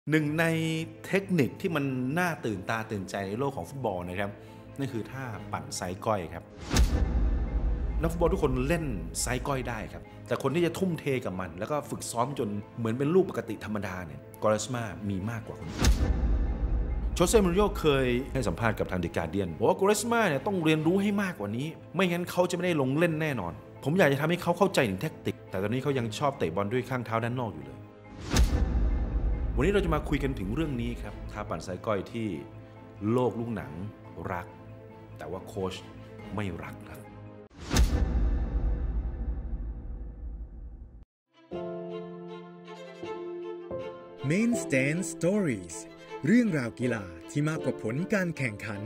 หนึ่งในเทคนิคที่มันน่าตื่นตาตื่นใจในโลกของฟุตบอลนะครับนั่นคือท่าปั่นไซก้อยครับนักฟุตบอลทุกคนเล่นไซก้อยได้ครับแต่คนที่จะทุ่มเทกับมันแล้วก็ฝึกซ้อมจนเหมือนเป็นลูกปกติธรรมดาเนี่ยกอเรสมามีมากกว่าคนโชเซ่ มูรินโญ่เคยให้สัมภาษณ์กับทางเดอะการ์เดียนบอกว่ากอเรสมาเนี่ยต้องเรียนรู้ให้มากกว่านี้ไม่งั้นเขาจะไม่ได้ลงเล่นแน่นอนผมอยากจะทำให้เขาเข้าใจถึงแทคติกแต่ตอนนี้เขายังชอบเตะบอลด้วยข้างเท้าด้านนอกอยู่เลยวันนี้เราจะมาคุยกันถึงเรื่องนี้ครับท่าปั่นไซก้อยที่โลกลูกหนังรักแต่ว่าโค้ชไม่รักครับ Main Stand Stories เรื่องราวกีฬาที่มากกว่าผลการแข่งขัน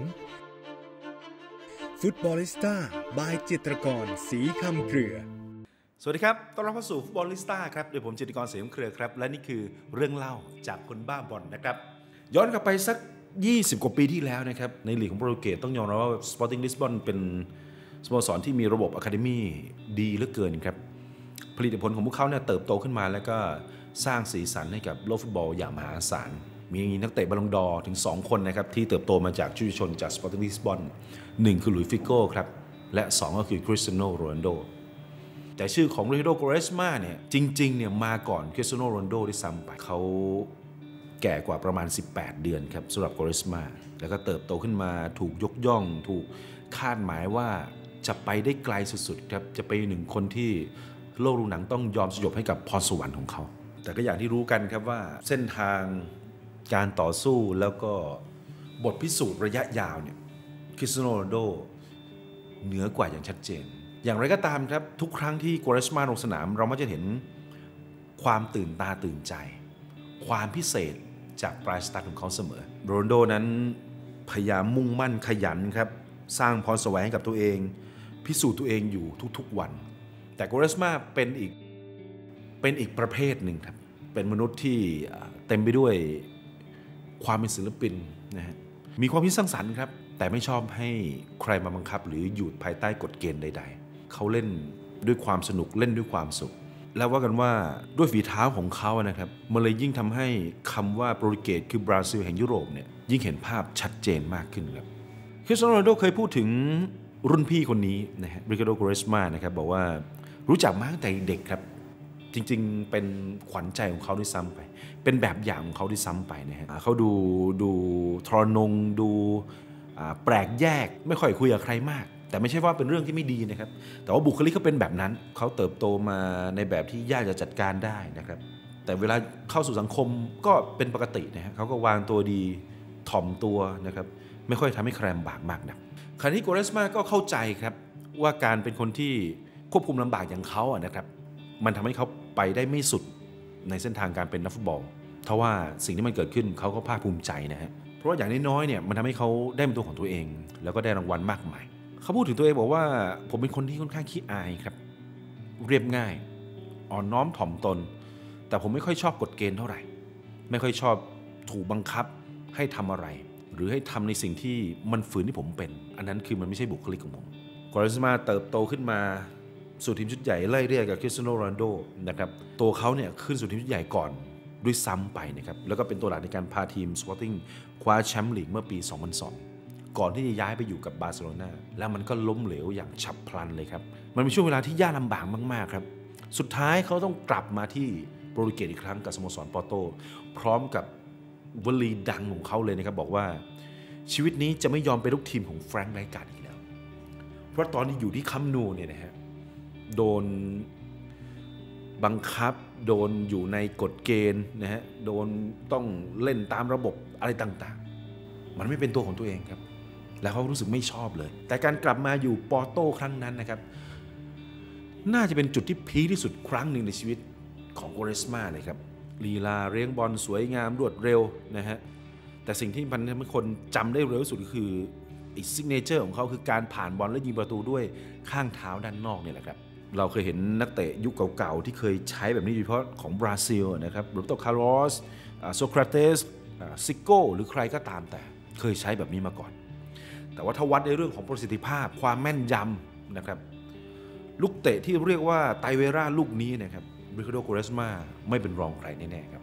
Footballista by จิตรกรศรีคำเครือสวัสดีครับต้อนรับเข้าสู่ฟุตบอลลิสต้าครับโดยผมจิตรกรศรีคำเครือครับและนี่คือเรื่องเล่าจากคนบ้าบอลนะครับย้อนกลับไปสัก20กว่าปีที่แล้วนะครับในลีกของโปรตุเกสต้องยอมรับว่า Sporting Lisbon เป็นสโมสรที่มีระบบอะคาเดมี่ดีเหลือเกินครับผลิตผลของพวกเขาเนี่ยเติบโตขึ้นมาแล้วก็สร้างสีสันให้กับโลกฟุตบอลอย่างมหาศาลมีนักเตะบอลลงดอร์ถึง2คนนะครับที่เติบโตมาจากชุมชนจาก Sporting Lisbon 1คือหลุยส์ฟิโก้ครับและ2ก็คือคริสเตียโนโรนัลโดแต่ชื่อของริคาร์โด กอเรสมาเนี่ยจริงๆเนี่ยมาก่อนคริสเตียโนโรนัลโดด้วยซ้ำไปเขาแก่กว่าประมาณ18เดือนครับสำหรับกอเรสมาแล้วก็เติบโตขึ้นมาถูกยกย่องถูกคาดหมายว่าจะไปได้ไกลสุดๆครับจะเป็นหนึ่งคนที่โลกลูกหนังต้องยอมสยบให้กับพรสวรรค์ของเขาแต่ก็อย่างที่รู้กันครับว่าเส้นทางการต่อสู้แล้วก็บทพิสูจน์ระยะยาวเนี่ยคริสเตียโนโรนัลโดเหนือกว่าอย่างชัดเจนอย่างไรก็ตามครับทุกครั้งที่กอเรสมาลงสนามเรามักจะเห็นความตื่นตาตื่นใจความพิเศษจากปลายสตาร์ทของเขาเสมอโรนัลโดนั้นพยายามมุ่งมั่นขยันครับสร้างพรสวรรค์ให้กับตัวเองพิสูจน์ตัวเองอยู่ทุกๆวันแต่กอเรสมาเป็นอีกประเภทหนึ่งครับเป็นมนุษย์ที่เต็มไปด้วยความเป็นศิลปินนะฮะมีความคิดสร้างสรรค์ครับแต่ไม่ชอบให้ใครมาบังคับหรืออยู่ภายใต้กฎเกณฑ์ใดๆเขาเล่นด้วยความสนุกเล่นด้วยความสุขแล้วว่ากันว่าด้วยฝีเท้าของเขานะครับมันเลยยิ่งทำให้คำว่าโปรตุเกสคือบราซิลแห่งยุโรปเนี่ยยิ่งเห็นภาพชัดเจนมากขึ้นครับคริสเตียโนโรนัลโดเคยพูดถึงรุ่นพี่คนนี้นะฮะริคาร์โด กอเรสมานะครับบอกว่ารู้จักมาตั้งแต่เด็กครับจริงๆเป็นขวัญใจของเขาด้วยซ้ำไปเป็นแบบอย่างของเขาด้วยซ้ำไปนะฮะเขาดูทรนงดูแปลกแยกไม่ค่อยคุยกับใครมากแต่ไม่ใช่ว่าเป็นเรื่องที่ไม่ดีนะครับแต่ว่าบุคลิกเขาเป็นแบบนั้นเขาเติบโตมาในแบบที่ยากจะจัดการได้นะครับแต่เวลาเข้าสู่สังคมก็เป็นปกตินะฮะเขาก็วางตัวดีถ่อมตัวนะครับไม่ค่อยทำให้ใครลำบากมากนักคราวนี้กอเรสมาก็เข้าใจครับว่าการเป็นคนที่ควบคุมลำบากอย่างเขาอะนะครับมันทำให้เขาไปได้ไม่สุดในเส้นทางการเป็นนักฟุตบอลเพราะว่าสิ่งที่มันเกิดขึ้นเขาก็ภาคภูมิใจนะฮะเพราะว่าอย่างน้อยๆเนี่ยมันทำให้เขาได้เป็นตัวของตัวเองแล้วก็ได้รางวัลมากมายเขาพูดถึงตัวเองบอกว่าผมเป็นคนที่ค่อนข้างขี้อายครับเรียบง่ายอ่อนน้อมถ่อมตนแต่ผมไม่ค่อยชอบกฎเกณฑ์เท่าไหร่ไม่ค่อยชอบถูกบังคับให้ทำอะไรหรือให้ทำในสิ่งที่มันฝืนที่ผมเป็นอันนั้นคือมันไม่ใช่บุคลิกของผมกอเรสมาเติบโตขึ้นมาสู่ทีมชุดใหญ่ไล่เรียกกับคริสเตียโนโรนัลโดนะครับตัวเขาเนี่ยขึ้นสู่ทีมชุดใหญ่ก่อนด้วยซ้ำไปนะครับแล้วก็เป็นตัวหลักในการพาทีม Sporting คว้าแชมป์ลีกเมื่อปี 2002 ก่อนที่จะย้ายไปอยู่กับบาร์เซโลนาแล้วมันก็ล้มเหลวอย่างฉับพลันเลยครับมันเป็นช่วงเวลาที่ยากลำบากมากๆครับสุดท้ายเขาต้องกลับมาที่โปรตุเกสอีกครั้งกับสโมสรปอร์โตพร้อมกับวลีดังของเขาเลยนะครับบอกว่าชีวิตนี้จะไม่ยอมเป็นลูกทีมของแฟรงค์ ไรการ์ดอีกแล้วเพราะตอนที่อยู่ที่คัมป์นูเนี่ยนะฮะโดนบังคับโดนอยู่ในกฎเกณฑ์นะฮะโดนต้องเล่นตามระบบอะไรต่างๆมันไม่เป็นตัวของตัวเองครับแล้วเขารู้สึกไม่ชอบเลยแต่การกลับมาอยู่ปอร์โตครั้งนั้นนะครับน่าจะเป็นจุดที่พีคที่สุดครั้งหนึ่งในชีวิตของกอเรสมาเลยครับลีลาเลี้ยงบอลสวยงามรวดเร็วนะฮะแต่สิ่งที่มันทำให้คนจำได้เร็วที่สุดก็คืออีกซิกเนเจอร์ของเขาคือการผ่านบอลและยิงประตูด้วยข้างเท้าด้านนอกเนี่ยแหละครับเราเคยเห็นนักเตะยุคเก่าๆที่เคยใช้แบบนี้โดยเฉพาะของบราซิลนะครับโรเบโต คาร์ลอสโซคราเตสซิโก้หรือใครก็ตามแต่เคยใช้แบบนี้มาก่อนแต่ว่าถ้าวัดในเรื่องของประสิทธิภาพความแม่นยำนะครับลูกเตะที่เรียกว่าไตเวราลูกนี้นะครับริคาร์โด กอเรสมาไม่เป็นรองใครแน่ๆครับ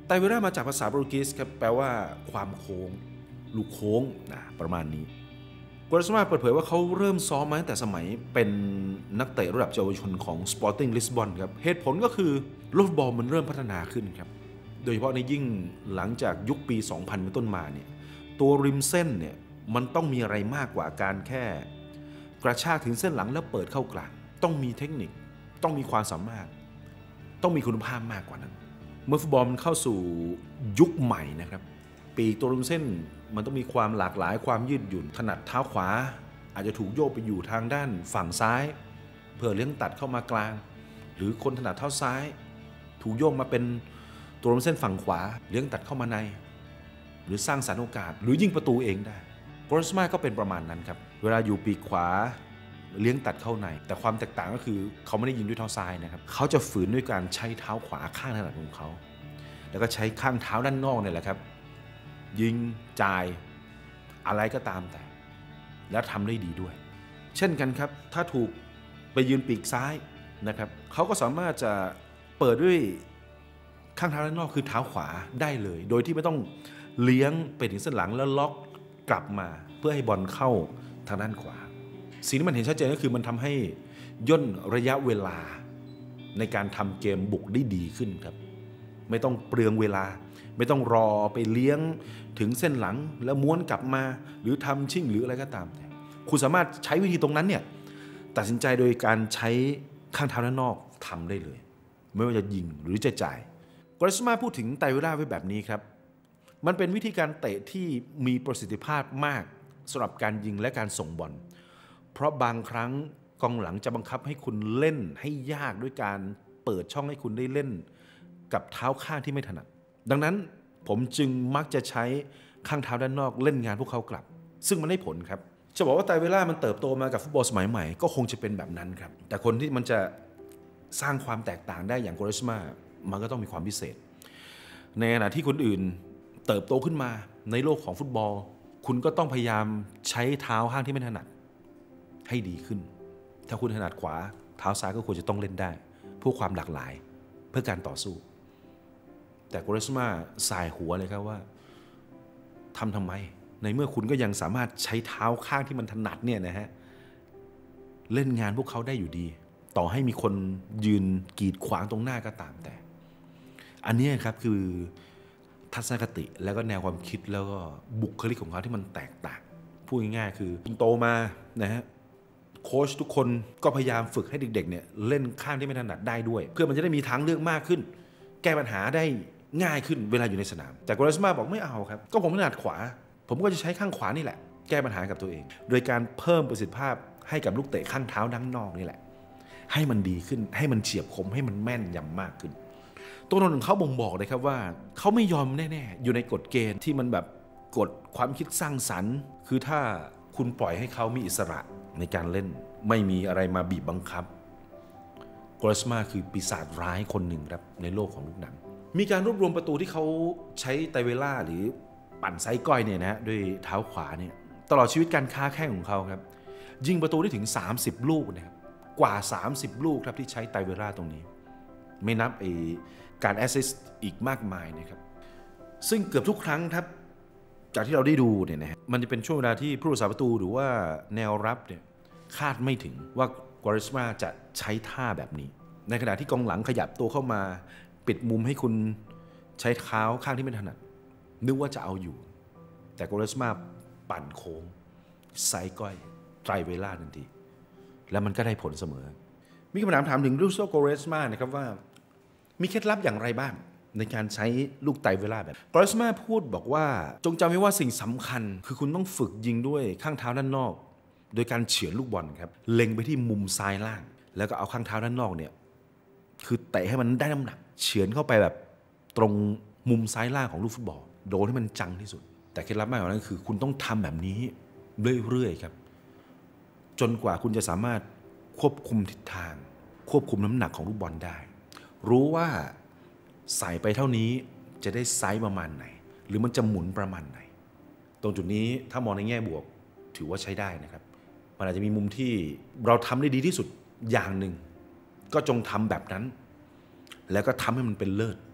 ไตเวล่ามาจากภาษาโปรตุเกสครับแปลว่าความโค้งลูกโค้งนะประมาณนี้กัวเรสมาเปิดเผยว่าเขาเริ่มซ้อมมาตั้งแต่สมัยเป็นนักเตะระดับเยาวชนของ Sporting Lisbon ครับเหตุผลก็คือโลกฟุตบอลมันเริ่มพัฒนาขึ้นครับโดยเฉพาะในยิ่งหลังจากยุคปี 2000 เป็นต้นมาเนี่ยตัวริมเส้นเนี่ยมันต้องมีอะไรมากกว่าการแค่กระชากถึงเส้นหลังแล้วเปิดเข้ากลางต้องมีเทคนิคต้องมีความสามารถต้องมีคุณภาพมากกว่านั้นเมื่อฟุตบอลมันเข้าสู่ยุคใหม่นะครับปีกตัวริมเส้นมันต้องมีความหลากหลายความยืดหยุ่นถนัดเท้าขวาอาจจะถูกโยกไปอยู่ทางด้านฝั่งซ้ายเพื่อเลี้ยงตัดเข้ามากลางหรือคนถนัดเท้าซ้ายถูกโยกมาเป็นตัวริมเส้นฝั่งขวาเลี้ยงตัดเข้ามาในหรือสร้างสรรค์โอกาสหรือยิงประตูเองได้กัวเรสมาก็เป็นประมาณนั้นครับเวลาอยู่ปีกขวาเลี้ยงตัดเข้าในแต่ความแตกต่างก็คือเขาไม่ได้ยิงด้วยเท้าซ้ายนะครับเขาจะฝืนด้วยการใช้เท้าขวาข้างถนัดของเขาแล้วก็ใช้ข้างเท้าด้านนอกเนี่ยแหละครับยิงจ่ายอะไรก็ตามแต่และทำได้ดีด้วยเช่นกันครับถ้าถูกไปยืนปีกซ้ายนะครับเขาก็สามารถจะเปิดด้วยข้างเท้าด้านนอกคือเท้าขวาได้เลยโดยที่ไม่ต้องเลี้ยงไปถึงเส้นหลังแล้วล็อกกลับมาเพื่อให้บอลเข้าทางด้านขวาสิ่งที่มันเห็นชัดเจนก็คือมันทำให้ย่นระยะเวลาในการทำเกมบุกได้ดีขึ้นครับไม่ต้องเปลืองเวลาไม่ต้องรอไปเลี้ยงถึงเส้นหลังแล้วม้วนกลับมาหรือทำชิ่งหรืออะไรก็ตามคุณสามารถใช้วิธีตรงนั้นเนี่ยตัดสินใจโดยการใช้ข้างเท้าด้านนอกทำได้เลยไม่ว่าจะยิงหรือจะจ่ายกัวเรสมาพูดถึงไตเวล่าไว้แบบนี้ครับมันเป็นวิธีการเตะที่มีประสิทธิภาพมากสำหรับการยิงและการส่งบอลเพราะบางครั้งกองหลังจะบังคับให้คุณเล่นให้ยากด้วยการเปิดช่องให้คุณได้เล่นกับเท้าข้างที่ไม่ถนัดดังนั้นผมจึงมักจะใช้ข้างเท้าด้านนอกเล่นงานพวกเขากลับซึ่งมันได้ผลครับจะบอกว่าไตเวล่ามันเติบโตมากับฟุตบอลสมัยใหม่ก็คงจะเป็นแบบนั้นครับแต่คนที่มันจะสร้างความแตกต่างได้อย่างกัวเรสมามันก็ต้องมีความพิเศษในขณะที่คนอื่นเติบโตขึ้นมาในโลกของฟุตบอลคุณก็ต้องพยายามใช้เท้าข้างที่ไม่ถนัดให้ดีขึ้นถ้าคุณถนัดขวาเท้าซ้ายก็ควรจะต้องเล่นได้เพื่อความหลากหลายเพื่อการต่อสู้แต่กัวเรสมาสายหัวเลยครับว่าทำไมในเมื่อคุณก็ยังสามารถใช้เท้าข้างที่มันถนัดเนี่ยนะฮะเล่นงานพวกเขาได้อยู่ดีต่อให้มีคนยืนกีดขวางตรงหน้าก็ตามแต่อันนี้ครับคือทัศนคติแล้วก็แนวความคิดแล้วก็บุคลิกของเขาที่มันแตกต่างพูดง่ายๆคือคุณโตมานะฮะโค้ชทุกคนก็พยายามฝึกให้เด็กๆเนี่ยเล่นข้างที่ไม่ถนัดได้ด้วยเพื่อมันจะได้มีทางเลือกมากขึ้นแก้ปัญหาได้ง่ายขึ้นเวลาอยู่ในสนามแต่กัวเรสมาบอกไม่เอาครับก็ผมถนัดขวาผมก็จะใช้ข้างขวานี่แหละแก้ปัญหากับตัวเองโดยการเพิ่มประสิทธิภาพให้กับลูกเตะข้างเท้าด้านนอกนี่แหละให้มันดีขึ้นให้มันเฉียบคมให้มันแม่นยำมากขึ้นตัวตนของเขาบ่งบอกเลยครับว่าเขาไม่ยอมแน่ๆอยู่ในกฎเกณฑ์ที่มันแบบกฎความคิดสร้างสรรค์คือถ้าคุณปล่อยให้เขามีอิสระในการเล่นไม่มีอะไรมาบีบบังคับกัวเรสมาคือปีศาจร้ายคนหนึ่งครับในโลกของลูกหนังมีการรวบรวมประตูที่เขาใช้ไตเวล่าหรือปั่นไซก้อยเนี่ยนะด้วยเท้าขวาเนี่ยตลอดชีวิตการค้าแข้งของเขาครับยิงประตูได้ถึง30ลูกนะครับกว่า30ลูกครับที่ใช้ไตเวล่าตรงนี้ไม่นับการแอสซิสต์อีกมากมายนะครับซึ่งเกือบทุกครั้งครับจากที่เราได้ดูเนี่ยนะมันจะเป็นช่วงเวลาที่ผู้รักษาประตูหรือว่าแนวรับเนี่ยคาดไม่ถึงว่ากัวเรสมาจะใช้ท่าแบบนี้ในขณะที่กองหลังขยับตัวเข้ามาปิดมุมให้คุณใช้เท้าข้างที่ไม่ถนัดนึกว่าจะเอาอยู่แต่กัวเรสมาปั่นโค้งไซก้อยไตรเวล่าทันทีแล้วมันก็ได้ผลเสมอมีคำถามถึงลูโซกัวเรสมานะครับว่ามีเคล็ดลับอย่างไรบ้างในการใช้ลูกไตเวล่าแบบกัวเรสมาพูดบอกว่าจงจำไว้ว่าสิ่งสำคัญคือคุณต้องฝึกยิงด้วยข้างเท้าด้านนอกโดยการเฉือนลูกบอลครับเล็งไปที่มุมซ้ายล่างแล้วก็เอาข้างเท้าด้านนอกเนี่ยคือเตะให้มันได้น้ำหนักเฉือนเข้าไปแบบตรงมุมซ้ายล่างของลูกฟุตบอลโดนให้มันจังที่สุดแต่เคล็ดลับมากกว่านั้นคือคุณต้องทำแบบนี้เรื่อยๆครับจนกว่าคุณจะสามารถควบคุมทิศทางควบคุมน้ำหนักของลูกบอลได้รู้ว่าใส่ไปเท่านี้จะได้ไซส์ประมาณไหนหรือมันจะหมุนประมาณไหนตรงจุดนี้ถ้ามองในแง่บวกถือว่าใช้ได้นะครับมันอาจจะมีมุมที่เราทำได้ดีที่สุดอย่างหนึ่งก็จงทำแบบนั้นแล้วก็ทำให้มันเป็นเลิศ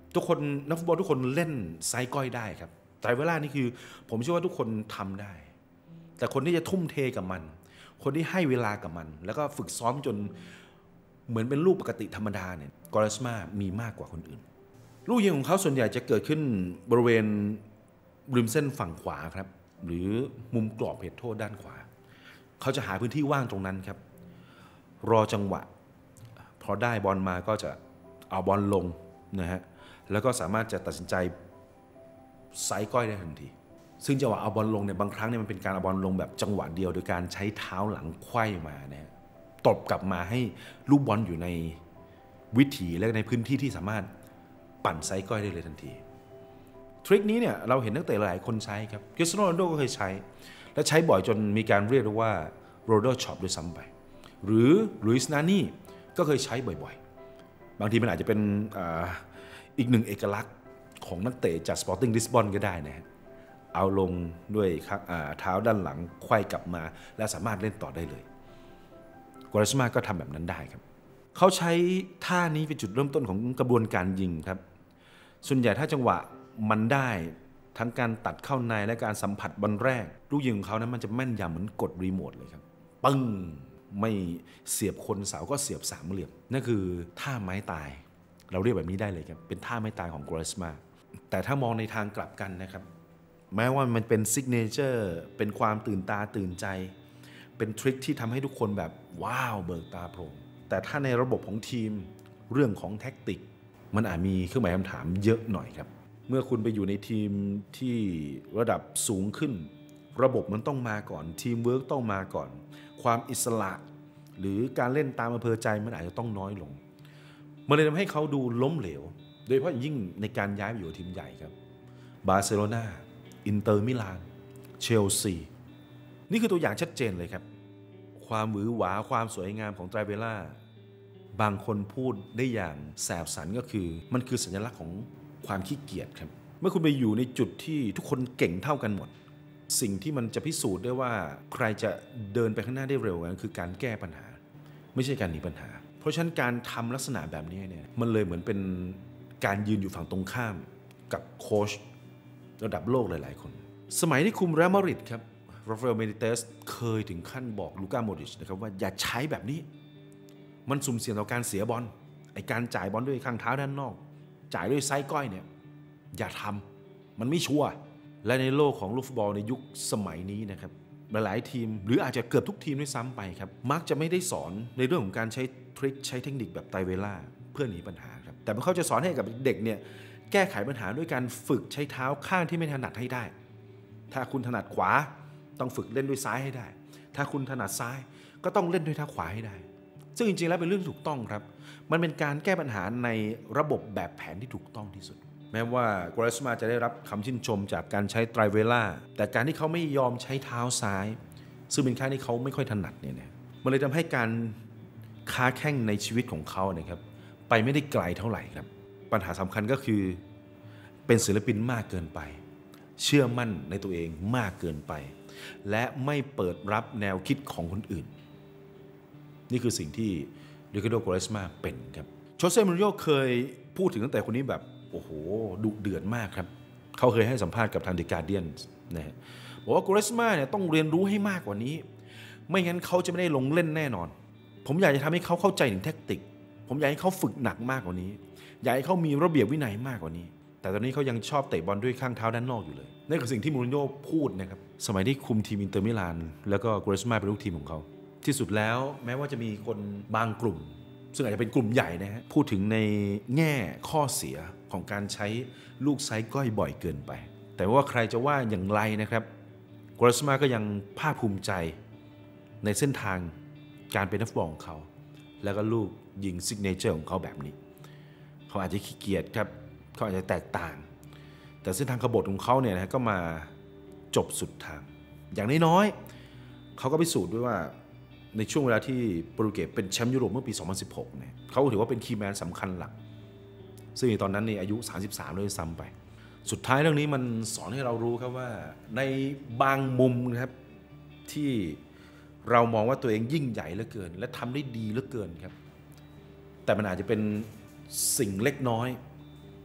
ทุกคนนักฟุตบอลทุกคนเล่นไซส์ก้อยได้ครับแต่เวลานี่คือผมเชื่อว่าทุกคนทำได้แต่คนที่จะทุ่มเทกับมันคนที่ให้เวลากับมันแล้วก็ฝึกซ้อมจนเหมือนเป็นลูกปกติธรรมดาเนี่ยกอเรสมามีมากกว่าคนอื่นลูกยิงของเขาส่วนใหญ่จะเกิดขึ้นบริเวณริมเส้นฝั่งขวาครับหรือมุมกรอบเขตโทษด้านขวาเขาจะหาพื้นที่ว่างตรงนั้นครับรอจังหวะพอได้บอลมาก็จะเอาบอลลงนะฮะแล้วก็สามารถจะตัดสินใจไซส์ก้อยได้ทันทีซึ่งจังหวะเอาบอลลงเนี่ยบางครั้งเนี่ยมันเป็นการเอาบอลลงแบบจังหวะเดียวโดยการใช้เท้าหลังไขว้มานะตบกลับมาให้ลูกบอลอยู่ในวิถีและในพื้นที่ที่สามารถปั่นไซส์ก้อยได้เลยทันทีทริคนี้เนี่ยเราเห็นตั้งแต่หลายคนใช้ครับคริสเตียโน โรนัลโดก็เคยใช้และใช้บ่อยจนมีการเรียกว่าโรนัลโดช็อปด้วยซ้ำไปหรือลุยส์ นานี่ก็เคยใช้บ่อยๆบางทีมันอาจจะเป็นอีกหนึ่งเอกลักษณ์ของนักเตะจาก Sporting Lisbon ก็ได้นะฮะเอาลงด้วยเท้าด้านหลังไขว้กลับมาและสามารถเล่นต่อได้เลยกวาเรสมาก็ทำแบบนั้นได้ครับเขาใช้ท่านี้เป็นจุดเริ่มต้นของกระบวนการยิงครับส่วนใหญ่ถ้าจังหวะมันได้ทั้งการตัดเข้าในและการสัมผัสบอลแรกลูกยิงของเขานั้นมันจะแม่นยำเหมือนกดรีโมทเลยครับปึ้งไม่เสียบคนเสาก็เสียบสามเหลี่ยมนั่นคือท่าไม้ตายเราเรียกแบบนี้ได้เลยครับเป็นท่าไม้ตายของกวาเรสมาแต่ถ้ามองในทางกลับกันนะครับแม้ว่ามันเป็นซิกเนเจอร์เป็นความตื่นตาตื่นใจเป็นทริคที่ทำให้ทุกคนแบบว้าวเบิกตาโพลงแต่ถ้าในระบบของทีมเรื่องของแท็กติกมันอาจมีเครื่องหมายคำถามเยอะหน่อยครับเมื่อคุณไปอยู่ในทีมที่ระดับสูงขึ้นระบบมันต้องมาก่อนทีมเวิร์กต้องมาก่อนความอิสระหรือการเล่นตามอำเภอใจมันอาจจะต้องน้อยลงมันเลยทำให้เขาดูล้มเหลวโดยเฉพาะยิ่งในการย้ายไปอยู่ทีมใหญ่ครับบาร์เซโลนาอินเตอร์มิลานเชลซีนี่คือตัวอย่างชัดเจนเลยครับความหวือหวาความสวยงามของไตรเวล่าบางคนพูดได้อย่างแสบสันก็คือมันคือสัญลักษณ์ของความขี้เกียจครับเมื่อคุณไปอยู่ในจุดที่ทุกคนเก่งเท่ากันหมดสิ่งที่มันจะพิสูจน์ได้ว่าใครจะเดินไปข้างหน้าได้เร็วกันคือการแก้ปัญหาไม่ใช่การหนีปัญหาเพราะฉะนั้นการทำลักษณะแบบนี้เนี่ยมันเลยเหมือนเป็นการยืนอยู่ฝั่งตรงข้ามกับโค้ชระดับโลกหลายๆคนสมัยที่คุมเรอัลมาดริดครับราฟาเอล เบนิเตสเคยถึงขั้นบอกลูก้า โมดริชนะครับว่าอย่าใช้แบบนี้มันสุ่มเสี่ยงต่อการเสียบอลไอการจ่ายบอลด้วยข้างเท้าด้านนอกจ่ายด้วยไซส์ก้อยเนี่ยอย่าทำมันไม่ชัวร์และในโลกของลูกฟุตบอลในยุคสมัยนี้นะครับหลายๆทีมหรืออาจจะเกือบทุกทีมด้วยซ้ำไปครับมักจะไม่ได้สอนในเรื่องของการใช้ทริคใช้เทคนิคแบบไตรเวล่าเพื่อหนีปัญหาครับแต่เขาจะสอนให้กับเด็กเนี่ยแก้ไขปัญหาด้วยการฝึกใช้เท้าข้างที่ไม่ถนัดให้ได้ถ้าคุณถนัดขวาต้องฝึกเล่นด้วยซ้ายให้ได้ถ้าคุณถนัดซ้ายก็ต้องเล่นด้วยเท้าขวาให้ได้ซึ่งจริงๆแล้วเป็นเรื่องถูกต้องครับมันเป็นการแก้ปัญหาในระบบแบบแผนที่ถูกต้องที่สุดแม้ว่ากวาเรสมาจะได้รับคำชื่นชมจากการใช้ไตรเวล่าแต่การที่เขาไม่ยอมใช้เท้าซ้ายซึ่งเป็นข้างที่เขาไม่ค่อยถนัดเนี่ยมันเลยทำให้การค้าแข่งในชีวิตของเขานะครับไปไม่ได้ไกลเท่าไหร่ครับปัญหาสำคัญก็คือเป็นศิลปินมากเกินไปเชื่อมั่นในตัวเองมากเกินไปและไม่เปิดรับแนวคิดของคนอื่นนี่คือสิ่งที่ริคาร์โด กวาเรสมาเป็นครับโชเซ่ มูรินโญ่เคยพูดถึงตั้งแต่คนนี้แบบโอ้โหดุเดือดมากครับเขาเคยให้สัมภาษณ์กับทาง The Guardian นะฮะบอกว่ากวาเรสมาเนี่ยต้องเรียนรู้ให้มากกว่านี้ไม่งั้นเขาจะไม่ได้ลงเล่นแน่นอนผมอยากจะทำให้เขาเข้าใจถึงแทคติกผมอยากให้เขาฝึกหนักมากกว่านี้อยากให้เขามีระเบียบวินัยมากกว่านี้แต่ตอนนี้เขายังชอบเตะบอลด้วยข้างเท้าด้านนอกอยู่เลยนั่นคือสิ่งที่มูรินโญ่พูดนะครับสมัยที่คุมทีมอินเตอร์มิลานแล้วก็กวาเรสมาเป็นลูกทีมของเขาที่สุดแล้วแม้ว่าจะมีคนบางกลุ่มซึ่งอาจจะเป็นกลุ่มใหญ่นะฮะพูดถึงในแง่ข้อเสียของการใช้ลูกไซส์ก้อยบ่อยเกินไปแต่ว่าใครจะว่าอย่างไรนะครับกวาเรสมาก็ยังภาคภูมิใจในเส้นทางการเป็นนักฟุตบอลของเขาแล้วก็ลูกยิงซิกเนเจอร์ของเขาแบบนี้เขาอาจจะขี้เกียจครับเขาอาจจะแตกต่างแต่เส้นทางขบฏของเขาเนี่ยนะก็มาจบสุดทางอย่างน้อยๆเขาก็พิสูจน์ด้วยว่าในช่วงเวลาที่โปรตุเกสเป็นแชมป์ยุโรปเมื่อปี 2016 เนี่ยเขาถือว่าเป็นคีย์แมนสำคัญหลักซึ่งตอนนั้นนี่อายุ 33 เลยซ้ำไปสุดท้ายเรื่องนี้มันสอนให้เรารู้ครับว่าในบางมุมนะครับที่เรามองว่าตัวเองยิ่งใหญ่เหลือเกินและทำได้ดีเหลือเกินครับแต่มันอาจจะเป็นสิ่งเล็กน้อย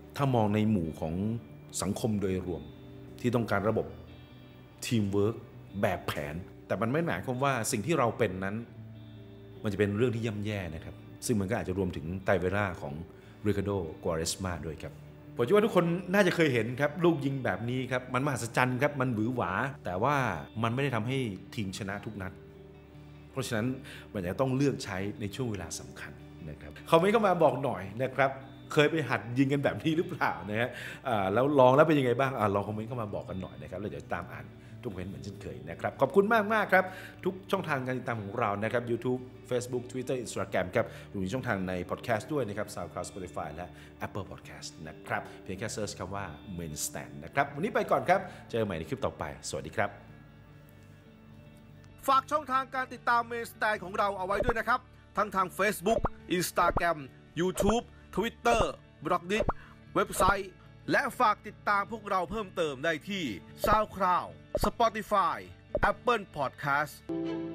ถ้ามองในหมู่ของสังคมโดยรวมที่ต้องการระบบทีมเวิร์กแบบแผนแต่มันไม่หมายความว่าสิ่งที่เราเป็นนั้นมันจะเป็นเรื่องที่ย่ำแย่นะครับซึ่งมันก็อาจจะรวมถึงไตเวล่าของริคาร์โด กัวเรสมาด้วยครับผมคิดว่าทุกคนน่าจะเคยเห็นครับลูกยิงแบบนี้ครับมันมหัศจรรย์ครับมันหวือหวาแต่ว่ามันไม่ได้ทำให้ทีมชนะทุกนัดเพราะฉะนั้นมันจะต้องเลือกใช้ในช่วงเวลาสำคัญนะครับคอมเมนต์เข้ามาบอกหน่อยนะครับเคยไปหัดยิงกันแบบนี้หรือเปล่านะฮะแล้วลองแล้วเป็นยังไงบ้างลองคอมเมนต์เข้ามาบอกกันหน่อยนะครับแล้วเดี๋ยวตามอ่านทุกคอมเมนต์เหมือนเช่นเคยนะครับขอบคุณมากครับทุกช่องทางการติดตามของเรานะครับ YouTube Facebook Twitter Instagram ครับรวมถึงช่องทางใน Podcast ด้วยนะครับ SoundCloud Spotify และ Apple Podcast นะครับเพียงแค่เซิร์ชคำว่า Main Stand นะครับวันนี้ไปก่อนครับเจอกันใหม่ในคลิปต่อไปสวัสดีครับฝากช่องทางการติดตาม Main Stand ของเราเอาไว้ด้วยนะครับทั้งทาง Facebook Instagram YouTube Twitter Blogdit เว็บไซต์และฝากติดตามพวกเราเพิ่มเติมได้ที่ SoundCloud Spotify Apple Podcast